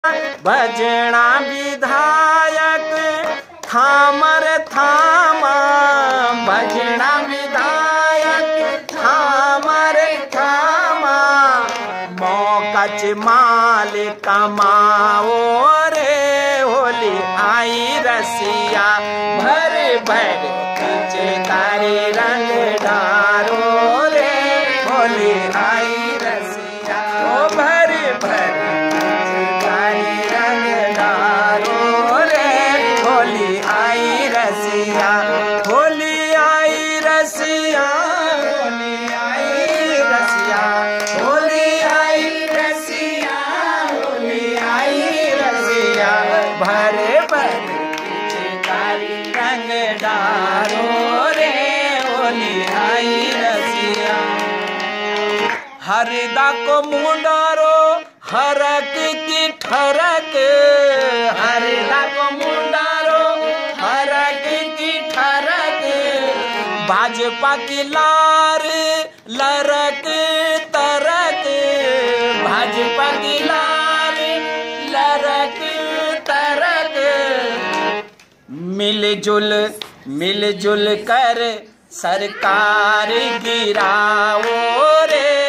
भजना विधायक थामर थामा, भजना विधायक थामर थामा, मौकच माल कमाओ रे होली आई रसिया, भर भर पिचकारी रंग डारो रे होली आई रसिया, ओ भर भर पिचकारी रंग डारो रे होली आई रसिया, होली आई रसिया, होली आई रसिया, होली आई रसिया, होली आई रसिया, भर भर पिचकारी रंग डारो रे होली आई रसिया। हरदा को मुंडारो हरक की ठरक, हरदा को मुंडारो हरक की ठरक, भाजपा की लार लरक तरक, भाजपा की लार लरक तरक, मिलजुल कर सरकार गिराओ रे